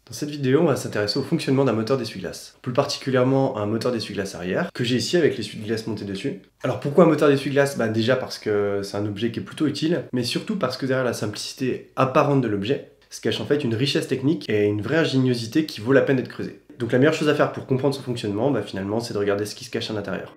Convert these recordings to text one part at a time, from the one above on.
Dans cette vidéo, on va s'intéresser au fonctionnement d'un moteur d'essuie-glace, plus particulièrement un moteur d'essuie-glace arrière, que j'ai ici avec l'essuie-glace monté dessus. Alors pourquoi un moteur d'essuie-glace? Déjà parce que c'est un objet qui est plutôt utile, mais surtout parce que derrière la simplicité apparente de l'objet, se cache en fait une richesse technique et une vraie ingéniosité qui vaut la peine d'être creusée. Donc la meilleure chose à faire pour comprendre son fonctionnement, finalement, c'est de regarder ce qui se cache à l'intérieur.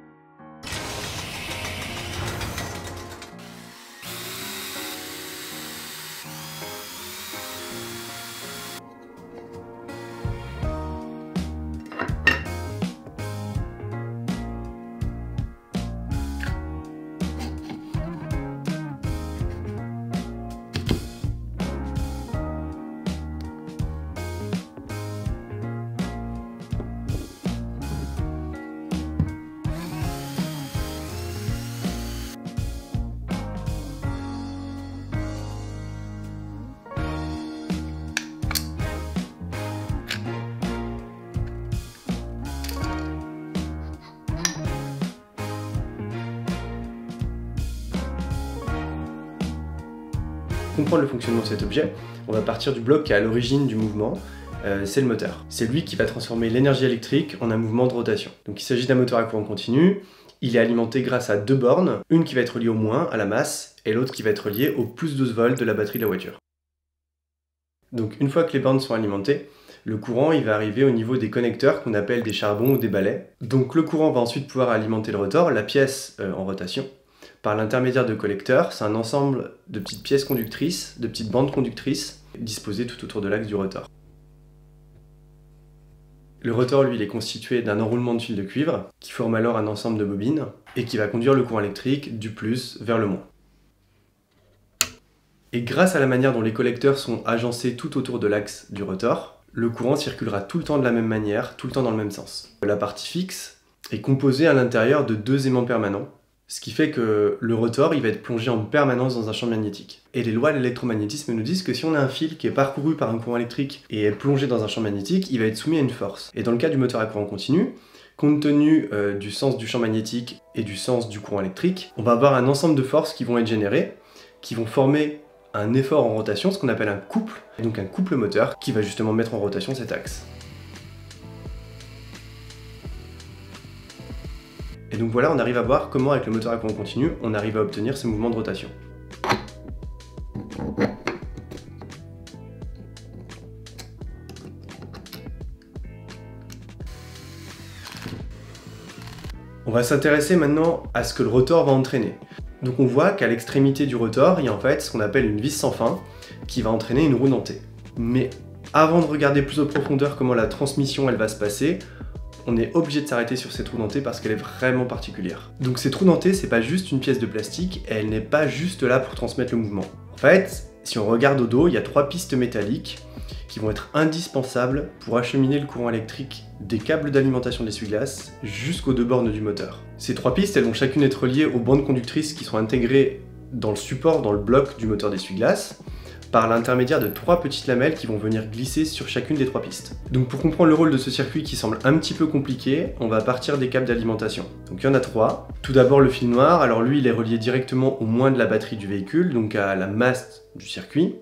Pour comprendre le fonctionnement de cet objet, on va partir du bloc qui est à l'origine du mouvement, c'est le moteur. C'est lui qui va transformer l'énergie électrique en un mouvement de rotation. Donc il s'agit d'un moteur à courant continu, il est alimenté grâce à deux bornes, une qui va être reliée au moins, à la masse, et l'autre qui va être reliée au plus 12 volts de la batterie de la voiture. Donc une fois que les bornes sont alimentées, le courant il va arriver au niveau des connecteurs qu'on appelle des charbons ou des balais. Donc le courant va ensuite pouvoir alimenter le rotor, la pièce en rotation, par l'intermédiaire de collecteurs. C'est un ensemble de petites pièces conductrices, de petites bandes conductrices, disposées tout autour de l'axe du rotor. Le rotor, lui, il est constitué d'un enroulement de fils de cuivre, qui forme alors un ensemble de bobines, et qui va conduire le courant électrique du plus vers le moins. Et grâce à la manière dont les collecteurs sont agencés tout autour de l'axe du rotor, le courant circulera tout le temps de la même manière, tout le temps dans le même sens. La partie fixe est composée à l'intérieur de deux aimants permanents, ce qui fait que le rotor il va être plongé en permanence dans un champ magnétique. Et les lois de l'électromagnétisme nous disent que si on a un fil qui est parcouru par un courant électrique et est plongé dans un champ magnétique, il va être soumis à une force. Et dans le cas du moteur à courant continu, compte tenu du sens du champ magnétique et du sens du courant électrique, on va avoir un ensemble de forces qui vont être générées, qui vont former un effort en rotation, ce qu'on appelle un couple, et donc un couple moteur qui va justement mettre en rotation cet axe. Et donc voilà, on arrive à voir comment avec le moteur à courant continu, on arrive à obtenir ce mouvement de rotation. On va s'intéresser maintenant à ce que le rotor va entraîner. Donc on voit qu'à l'extrémité du rotor, il y a en fait ce qu'on appelle une vis sans fin qui va entraîner une roue dentée. Mais avant de regarder plus en profondeur comment la transmission elle va se passer, on est obligé de s'arrêter sur cette roue dentée parce qu'elle est vraiment particulière. Donc cette roue dentée, c'est pas juste une pièce de plastique, et elle n'est pas juste là pour transmettre le mouvement. En fait, si on regarde au dos, il y a trois pistes métalliques qui vont être indispensables pour acheminer le courant électrique des câbles d'alimentation d'essuie-glace jusqu'aux deux bornes du moteur. Ces trois pistes, elles vont chacune être reliées aux bandes conductrices qui sont intégrées dans le support, dans le bloc du moteur d'essuie-glace, par l'intermédiaire de trois petites lamelles qui vont venir glisser sur chacune des trois pistes. Donc pour comprendre le rôle de ce circuit qui semble un petit peu compliqué, on va partir des câbles d'alimentation. Donc il y en a trois. Tout d'abord le fil noir, alors lui il est relié directement au moins de la batterie du véhicule, donc à la masse du circuit.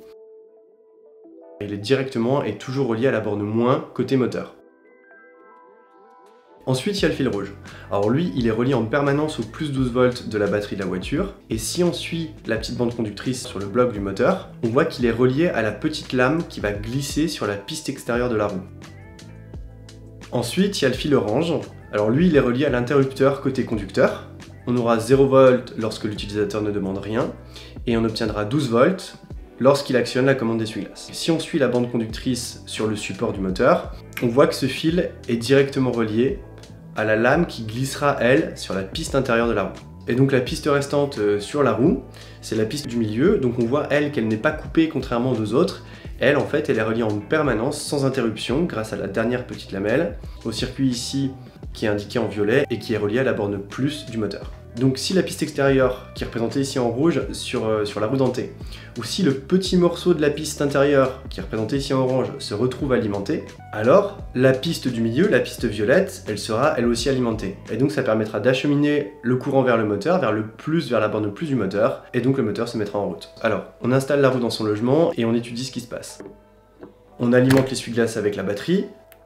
Il est directement et toujours relié à la borne moins côté moteur. Ensuite, il y a le fil rouge. Alors lui, il est relié en permanence au plus 12 volts de la batterie de la voiture. Et si on suit la petite bande conductrice sur le bloc du moteur, on voit qu'il est relié à la petite lame qui va glisser sur la piste extérieure de la roue. Ensuite, il y a le fil orange. Alors lui, il est relié à l'interrupteur côté conducteur. On aura 0 volts lorsque l'utilisateur ne demande rien. Et on obtiendra 12 volts lorsqu'il actionne la commande d'essuie-glace. Si on suit la bande conductrice sur le support du moteur, on voit que ce fil est directement relié à la lame qui glissera, elle, sur la piste intérieure de la roue. Et donc la piste restante sur la roue, c'est la piste du milieu, donc on voit, elle, qu'elle n'est pas coupée contrairement aux deux autres. Elle, en fait, elle est reliée en permanence, sans interruption, grâce à la dernière petite lamelle, au circuit ici, qui est indiqué en violet, et qui est relié à la borne plus du moteur. Donc si la piste extérieure, qui est représentée ici en rouge sur la roue dentée, ou si le petit morceau de la piste intérieure, qui est représenté ici en orange, se retrouve alimenté, alors la piste du milieu, la piste violette, elle sera elle aussi alimentée. Et donc ça permettra d'acheminer le courant vers le moteur, vers la borne plus du moteur, et donc le moteur se mettra en route. Alors, on installe la roue dans son logement et on étudie ce qui se passe. On alimente l'essuie-glace avec la batterie.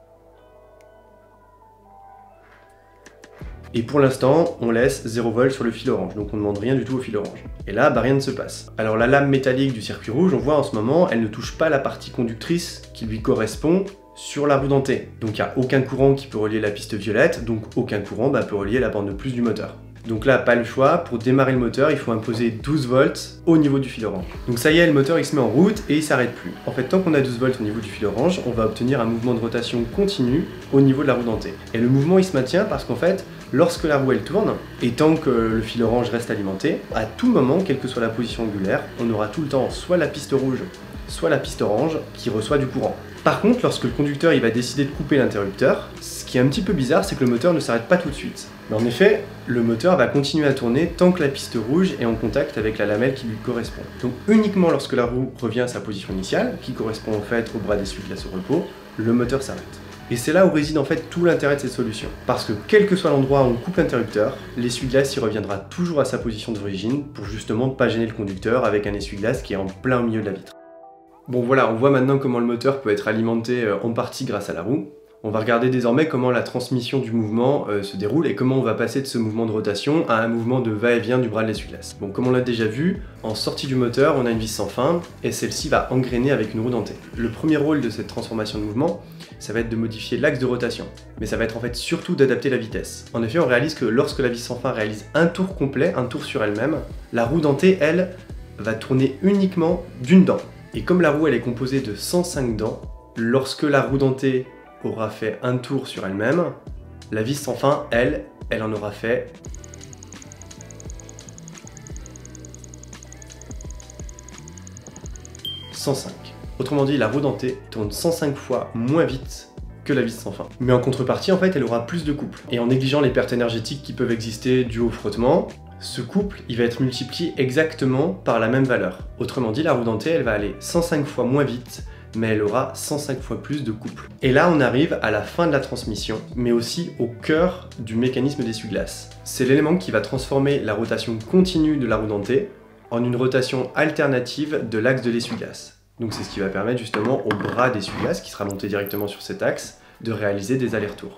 Et pour l'instant, on laisse 0 volt sur le fil orange, donc on ne demande rien du tout au fil orange. Et là, bah, rien ne se passe. Alors la lame métallique du circuit rouge, on voit en ce moment, elle ne touche pas la partie conductrice qui lui correspond sur la roue dentée. Donc il n'y a aucun courant qui peut relier la piste violette, donc aucun courant peut relier la bande de plus du moteur. Donc là, pas le choix, pour démarrer le moteur, il faut imposer 12 volts au niveau du fil orange. Donc ça y est, le moteur il se met en route et il s'arrête plus. En fait, tant qu'on a 12 volts au niveau du fil orange, on va obtenir un mouvement de rotation continu au niveau de la roue dentée. Et le mouvement il se maintient parce qu'en fait, lorsque la roue elle tourne, et tant que le fil orange reste alimenté, à tout moment, quelle que soit la position angulaire, on aura tout le temps soit la piste rouge, soit la piste orange qui reçoit du courant. Par contre, lorsque le conducteur il va décider de couper l'interrupteur, ce qui est un petit peu bizarre, c'est que le moteur ne s'arrête pas tout de suite. Mais en effet, le moteur va continuer à tourner tant que la piste rouge est en contact avec la lamelle qui lui correspond. Donc uniquement lorsque la roue revient à sa position initiale, qui correspond en fait au bras d'essuie-glace au repos, le moteur s'arrête. Et c'est là où réside en fait tout l'intérêt de cette solution. Parce que quel que soit l'endroit où on coupe l'interrupteur, l'essuie-glace y reviendra toujours à sa position d'origine pour justement ne pas gêner le conducteur avec un essuie-glace qui est en plein au milieu de la vitre. Bon voilà, on voit maintenant comment le moteur peut être alimenté en partie grâce à la roue. On va regarder désormais comment la transmission du mouvement se déroule et comment on va passer de ce mouvement de rotation à un mouvement de va-et-vient du bras de l'essuie-glace. Bon, comme on l'a déjà vu, en sortie du moteur, on a une vis sans fin et celle-ci va engrainer avec une roue dentée. Le premier rôle de cette transformation de mouvement, ça va être de modifier l'axe de rotation, mais ça va être en fait surtout d'adapter la vitesse. En effet, on réalise que lorsque la vis sans fin réalise un tour complet, un tour sur elle-même, la roue dentée, elle, va tourner uniquement d'une dent. Et comme la roue elle est composée de 105 dents, lorsque la roue dentée aura fait un tour sur elle-même, la vis sans fin, elle en aura fait 105. Autrement dit, la roue dentée tourne 105 fois moins vite que la vis sans fin. Mais en contrepartie, en fait, elle aura plus de couple. Et en négligeant les pertes énergétiques qui peuvent exister dues au frottement, ce couple, il va être multiplié exactement par la même valeur. Autrement dit, la roue dentée, elle va aller 105 fois moins vite, mais elle aura 105 fois plus de couple. Et là, on arrive à la fin de la transmission, mais aussi au cœur du mécanisme d'essuie-glace. C'est l'élément qui va transformer la rotation continue de la roue dentée en une rotation alternative de l'axe de l'essuie-glace. Donc c'est ce qui va permettre justement au bras d'essuie-glace, qui sera monté directement sur cet axe, de réaliser des allers-retours.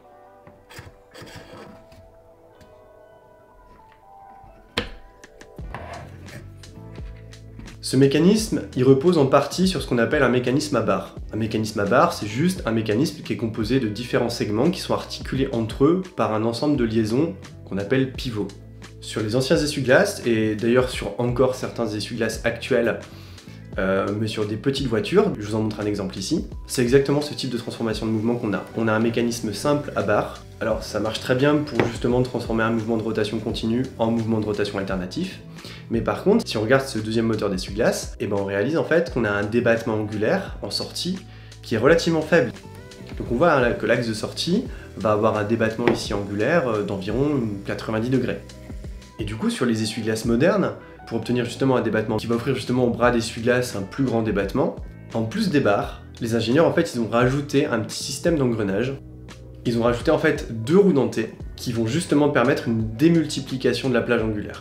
Ce mécanisme, il repose en partie sur ce qu'on appelle un mécanisme à barre. Un mécanisme à barre, c'est juste un mécanisme qui est composé de différents segments qui sont articulés entre eux par un ensemble de liaisons qu'on appelle pivots. Sur les anciens essuie-glaces, et d'ailleurs sur encore certains essuie-glaces actuels, mais sur des petites voitures, je vous en montre un exemple ici, c'est exactement ce type de transformation de mouvement qu'on a. On a un mécanisme simple à barre. Alors ça marche très bien pour justement transformer un mouvement de rotation continu en mouvement de rotation alternatif. Mais par contre, si on regarde ce deuxième moteur d'essuie-glace, on réalise en fait qu'on a un débattement angulaire en sortie qui est relativement faible. Donc on voit que l'axe de sortie va avoir un débattement ici angulaire d'environ 90 degrés. Et du coup, sur les essuie-glaces modernes, pour obtenir justement un débattement qui va offrir justement au bras d'essuie-glace un plus grand débattement, en plus des barres, les ingénieurs en fait ils ont rajouté un petit système d'engrenage. Ils ont rajouté en fait 2 roues dentées qui vont justement permettre une démultiplication de la plage angulaire.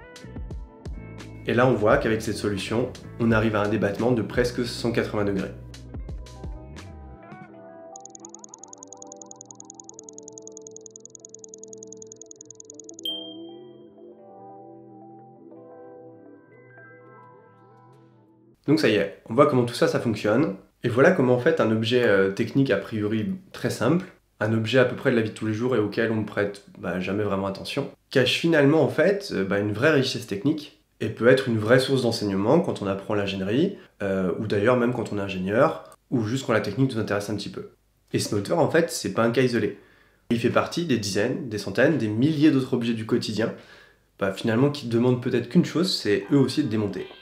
Et là on voit qu'avec cette solution, on arrive à un débattement de presque 180 degrés. Donc ça y est, on voit comment tout ça fonctionne. Et voilà comment en fait un objet technique a priori très simple, un objet à peu près de la vie de tous les jours et auquel on ne prête jamais vraiment attention, cache finalement en fait une vraie richesse technique et peut être une vraie source d'enseignement quand on apprend l'ingénierie, ou d'ailleurs même quand on est ingénieur, ou juste quand la technique nous intéresse un petit peu. Et ce moteur en fait, c'est pas un cas isolé. Il fait partie des dizaines, des centaines, des milliers d'autres objets du quotidien, finalement qui demandent peut-être qu'une chose, c'est eux aussi de démonter.